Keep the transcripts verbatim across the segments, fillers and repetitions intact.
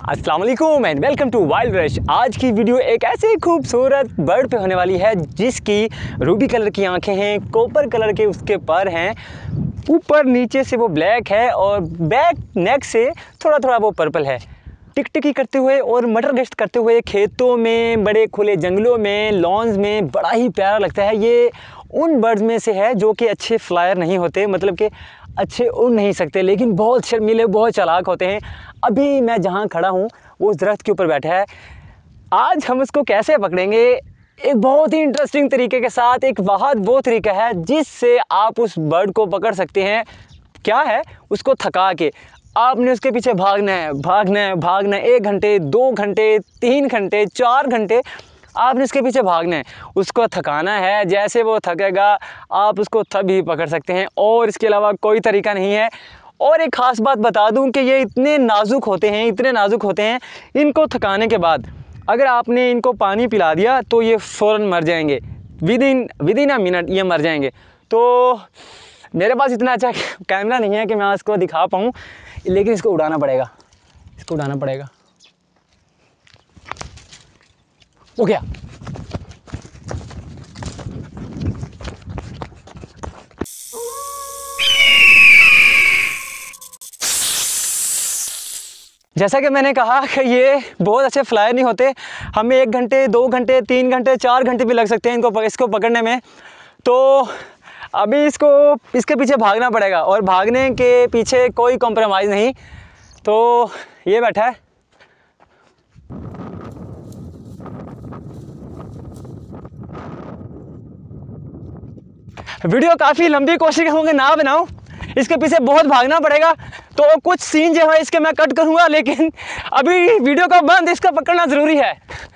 अस्सलाम वालेकुम and welcome to wild rush. आज की वीडियो एक ऐसे खूबसूरत बर्ड पे होने वाली है जिसकी रूबी कलर की आंखें हैं, कॉपर कलर के उसके पर हैं, ऊपर नीचे से वो ब्लैक है और बैक नेक से थोड़ा थोड़ा वो पर्पल है। टिकटिकी करते हुए और मटर गश्त करते हुए खेतों में, बड़े खुले जंगलों में, लॉन्स में बड़ा ही प्यारा लगता है। ये उन बर्ड्स में से है जो कि अच्छे फ्लायर नहीं होते, मतलब कि अच्छे उड़ नहीं सकते, लेकिन बहुत शर्मीले, बहुत चालाक होते हैं। अभी मैं जहाँ खड़ा हूँ वो उस दरख्त के ऊपर बैठा है। आज हम उसको कैसे पकड़ेंगे, एक बहुत ही इंटरेस्टिंग तरीके के साथ। एक बहुत वो तरीका है जिससे आप उस बर्ड को पकड़ सकते हैं। क्या है, उसको थका के आपने उसके पीछे भागना है, भागना है, भागना है। एक घंटे, दो घंटे, तीन घंटे, चार घंटे आपने उसके पीछे भागना है, उसको थकाना है। जैसे वो थकेगा आप उसको तभी पकड़ सकते हैं, और इसके अलावा कोई तरीका नहीं है। और एक ख़ास बात बता दूं कि ये इतने नाजुक होते हैं, इतने नाजुक होते हैं, इनको थकाने के बाद अगर आपने इनको पानी पिला दिया तो ये फ़ौरन मर जाएंगे, within within a minute ये मर जाएंगे। तो मेरे पास इतना अच्छा कैमरा नहीं है कि मैं इसको दिखा पाऊँ, लेकिन इसको उड़ाना पड़ेगा, इसको उड़ाना पड़ेगा। हो गया। जैसा कि मैंने कहा कि ये बहुत अच्छे फ्लायर नहीं होते, हमें एक घंटे, दो घंटे, तीन घंटे, चार घंटे भी लग सकते हैं इनको इसको पकड़ने में। तो अभी इसको इसके पीछे भागना पड़ेगा, और भागने के पीछे कोई कॉम्प्रोमाइज़ नहीं। तो ये बैठा है, वीडियो काफ़ी लंबी कोशिश करूँगा ना बनाऊँ, इसके पीछे बहुत भागना पड़ेगा। तो कुछ सीन जो है इसके मैं कट करूँगा, लेकिन अभी वीडियो का बंद, इसका पकड़ना ज़रूरी है।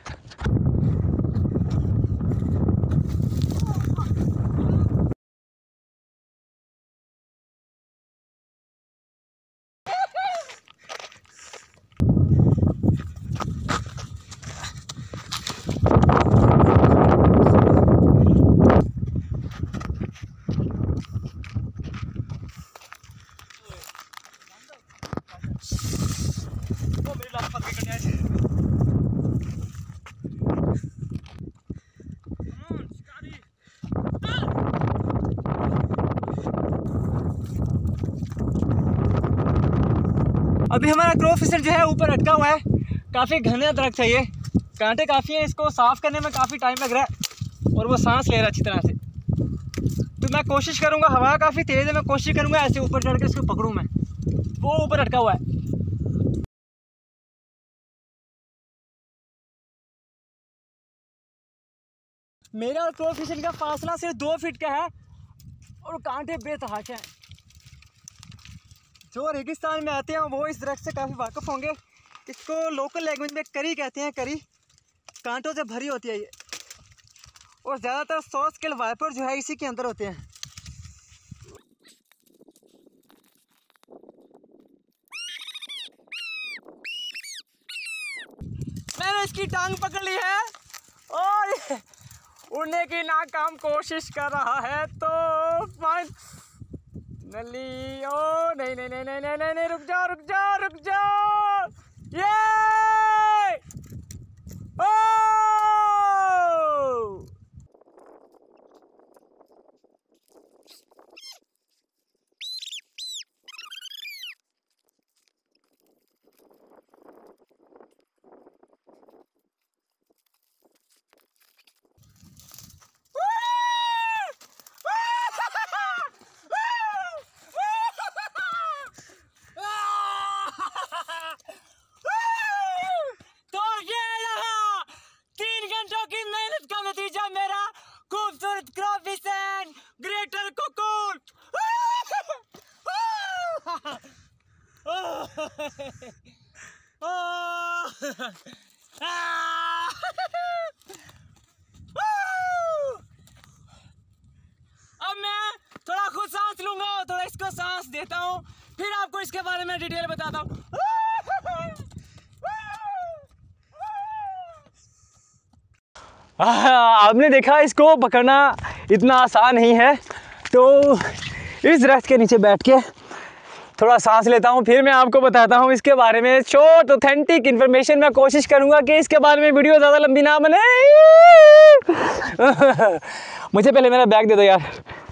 अभी हमारा क्रो फिशर जो है ऊपर अटका हुआ है, काफ़ी घना दरख्त है, ये कांटे काफ़ी हैं, इसको साफ़ करने में काफ़ी टाइम लग रहा है, और वो सांस ले रहा है अच्छी तरह से। तो मैं कोशिश करूँगा, हवा काफ़ी तेज़ है, मैं कोशिश करूँगा ऐसे ऊपर चढ़ के इसको पकड़ूँ मैं। वो ऊपर अटका हुआ है। मेरा और क्रो फिशर का फासला सिर्फ दो फीट का है, और कांटे बेतहाशा हैं। जो रेगिस्तान में आते हैं वो इस दरख्त से काफ़ी वाकिफ़ होंगे। इसको लोकल लैंग्वेज में करी कहते हैं। करी कांटों से भरी होती है ये, और ज़्यादातर सौ स्केल वाइपर जो है इसी के अंदर होते हैं। मैंने इसकी टांग पकड़ ली है और उड़ने की नाकाम कोशिश कर रहा है। तो नली, ओ नहीं नहीं नहीं नहीं नहीं नहीं नहीं, रुक जाओ रुक जाओ रुक जाओ। ये ओ अब मैं थोड़ा खुद सांस लूंगा, थोड़ा इसको सांस देता हूँ, फिर आपको इसके बारे में डिटेल बताता हूँ। आपने देखा इसको पकड़ना इतना आसान नहीं है। तो इस दरख्त के नीचे बैठ के थोड़ा सांस लेता हूँ, फिर मैं आपको बताता हूँ इसके बारे में शॉर्ट ऑथेंटिक इन्फॉर्मेशन। मैं कोशिश करूँगा कि इसके बारे में वीडियो ज़्यादा लंबी ना बने। मुझे पहले मेरा बैग दे दो यार।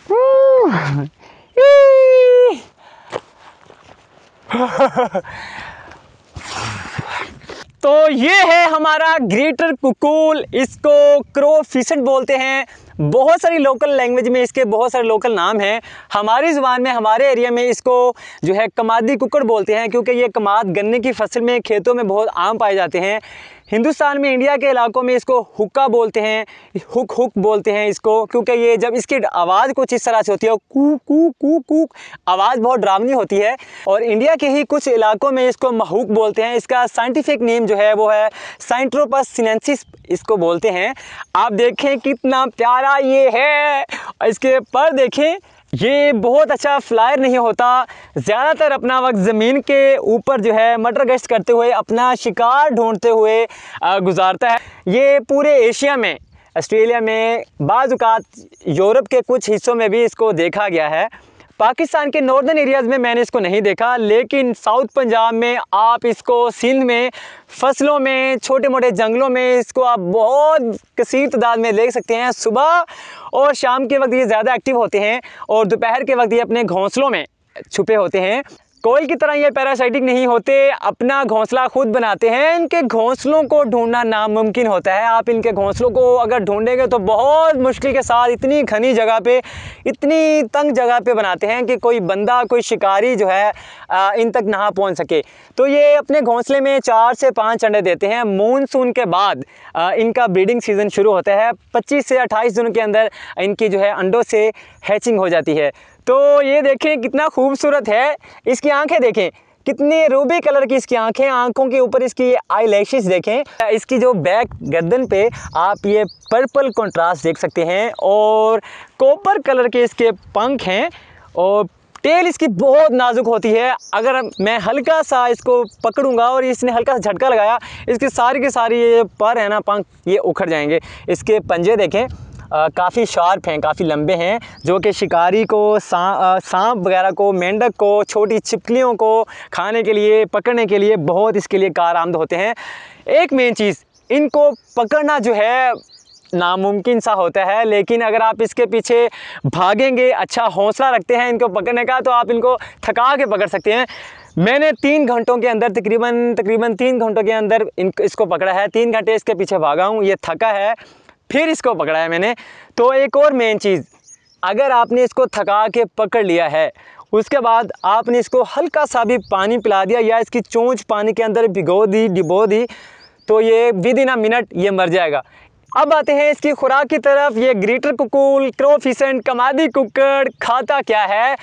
तो ये है हमारा ग्रेटर कुकुल, इसको क्रो फिसेंट बोलते हैं। बहुत सारी लोकल लैंग्वेज में इसके बहुत सारे लोकल नाम हैं। हमारी ज़ुबान में, हमारे एरिया में इसको जो है कमादी कुक्कड़ बोलते हैं, क्योंकि ये कमाद गन्ने की फसल में, खेतों में बहुत आम पाए जाते हैं। हिंदुस्तान में, इंडिया के इलाकों में इसको हुक्का बोलते हैं, हुक हुक बोलते हैं इसको, क्योंकि ये जब इसकी आवाज़ कुछ इस तरह से होती है, कू कू कू कू, आवाज़ बहुत डरावनी होती है। और इंडिया के ही कुछ इलाकों में इसको महूक बोलते हैं। इसका साइंटिफिक नेम जो है वो है साइंट्रोपस सिनेंसिस इसको बोलते हैं। आप देखें कितना प्यारा ये है, इसके पर देखें, ये बहुत अच्छा फ्लायर नहीं होता, ज़्यादातर अपना वक्त ज़मीन के ऊपर जो है मटर गश्त करते हुए, अपना शिकार ढूंढते हुए गुजारता है। ये पूरे एशिया में, ऑस्ट्रेलिया में, बाज़ औक़ात यूरोप के कुछ हिस्सों में भी इसको देखा गया है। पाकिस्तान के नॉर्दर्न एरियाज़ में मैंने इसको नहीं देखा, लेकिन साउथ पंजाब में आप इसको, सिंध में, फसलों में, छोटे मोटे जंगलों में इसको आप बहुत कसीर तादाद में देख सकते हैं। सुबह और शाम के वक्त ये ज़्यादा एक्टिव होते हैं और दोपहर के वक्त ये अपने घोंसलों में छुपे होते हैं। कोयल की तरह ये पैरासाइटिक नहीं होते, अपना घोंसला खुद बनाते हैं। इनके घोंसलों को ढूंढना नामुमकिन होता है। आप इनके घोंसलों को अगर ढूंढेंगे तो बहुत मुश्किल के साथ इतनी घनी जगह पे, इतनी तंग जगह पे बनाते हैं कि कोई बंदा, कोई शिकारी जो है इन तक ना पहुंच सके। तो ये अपने घोंसले में चार से पाँच अंडे देते हैं। मानसून के बाद इनका ब्रीडिंग सीज़न शुरू होता है। पच्चीस से अट्ठाईस दिनों के अंदर इनकी जो है अंडों से हैचिंग हो जाती है। तो ये देखें कितना खूबसूरत है। इसकी आंखें देखें, कितनी रूबी कलर की इसकी आंखें, आंखों के ऊपर इसकी आई लैशेस देखें। इसकी जो बैक गर्दन पे आप ये पर्पल कंट्रास्ट देख सकते हैं और कॉपर कलर के इसके पंख हैं और टेल इसकी बहुत नाजुक होती है। अगर मैं हल्का सा इसको पकड़ूंगा और इसने हल्का सा झटका लगाया, इसकी सारी के सारी ये पर है ना, पंख, ये उखड़ जाएंगे। इसके पंजे देखें, काफ़ी शार्प हैं, काफ़ी लंबे हैं, जो कि शिकारी को, सांप वगैरह को, मेंढक को, छोटी छिपकलियों को खाने के लिए, पकड़ने के लिए बहुत इसके लिए कारआमद होते हैं। एक मेन चीज़, इनको पकड़ना जो है नामुमकिन सा होता है, लेकिन अगर आप इसके पीछे भागेंगे, अच्छा हौसला रखते हैं इनको पकड़ने का, तो आप इनको थका के पकड़ सकते हैं। मैंने तीन घंटों के अंदर, तकरीबन तकरीबन तीन घंटों के अंदर इन इसको पकड़ा है। तीन घंटे इसके पीछे भागा हूँ, ये थका है, फिर इसको पकड़ा है मैंने। तो एक और मेन चीज़, अगर आपने इसको थका के पकड़ लिया है, उसके बाद आपने इसको हल्का सा भी पानी पिला दिया या इसकी चोंच पानी के अंदर भिगो दी, डिबो दी, तो ये विद इन अ मिनट ये मर जाएगा। अब आते हैं इसकी खुराक की तरफ। ये ग्रेटर कुकुल, क्रो फिसेंट, कमादी कुक्कड़ खाता क्या है?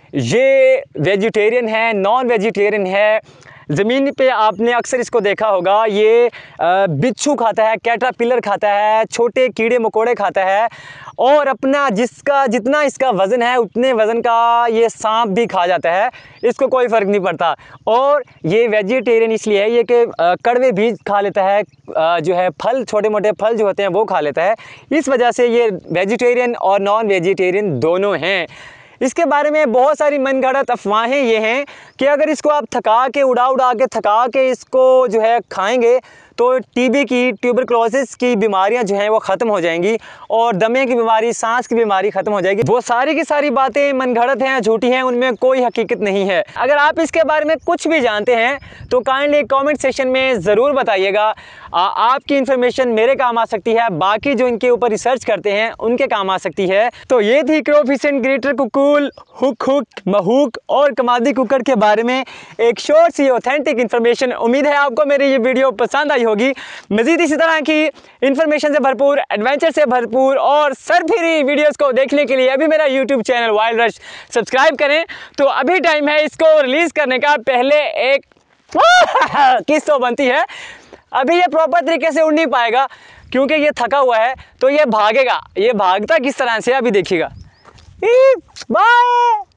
ये वेजिटेरियन है, नॉन वेजिटेरियन है। ज़मीन पे आपने अक्सर इसको देखा होगा, ये बिच्छू खाता है, कैटरपिलर खाता है, छोटे कीड़े मकोड़े खाता है और अपना जिसका जितना इसका वज़न है उतने वज़न का ये सांप भी खा जाता है। इसको कोई फ़र्क नहीं पड़ता। और ये वेजिटेरियन इसलिए है ये कि कड़वे बीज खा लेता है, जो है फल, छोटे मोटे फल जो होते हैं वो खा लेता है। इस वजह से ये वेजिटेरियन और नॉन वेजिटेरियन दोनों हैं। इसके बारे में बहुत सारी मनगढ़ंत अफवाहें ये हैं कि अगर इसको आप थका के, उड़ा उड़ा के थका के इसको जो है खाएंगे तो टीबी की, ट्यूबरक्लोसिस की बीमारियां जो हैं वो ख़त्म हो जाएंगी और दमे की बीमारी, सांस की बीमारी ख़त्म हो जाएगी। वो सारी की सारी बातें मनगढ़ंत हैं, झूठी हैं, उनमें कोई हकीकत नहीं है। अगर आप इसके बारे में कुछ भी जानते हैं तो काइंडली कमेंट सेक्शन में ज़रूर बताइएगा। आपकी इन्फॉर्मेशन मेरे काम आ सकती है, बाकी जो इनके ऊपर रिसर्च करते हैं उनके काम आ सकती है। तो ये थी क्रो फिसेंट, ग्रेटर कुकुल, हुक हुक, महूक और कमादी कुक्कड़ के बारे में एक शॉर्ट सी ऑथेंटिक इन्फॉर्मेशन। उम्मीद है आपको मेरी ये वीडियो पसंद आई होगी। मज़ीद इसी तरह की इन्फॉर्मेशन से भरपूर, एडवेंचर से भरपूर और सरफिरी वीडियोस को देखने के लिए अभी मेरा YouTube channel wild rush subscribe करें। तो अभी टाइम है इसको रिलीज़ करने का। पहले एक किस तो बनती है, अभी ये प्रॉपर तरीके से उड़ नहीं पाएगा क्योंकि ये थका हुआ है, तो ये भागेगा। ये भागता किस तरह से अभी देखिएगा। बाय।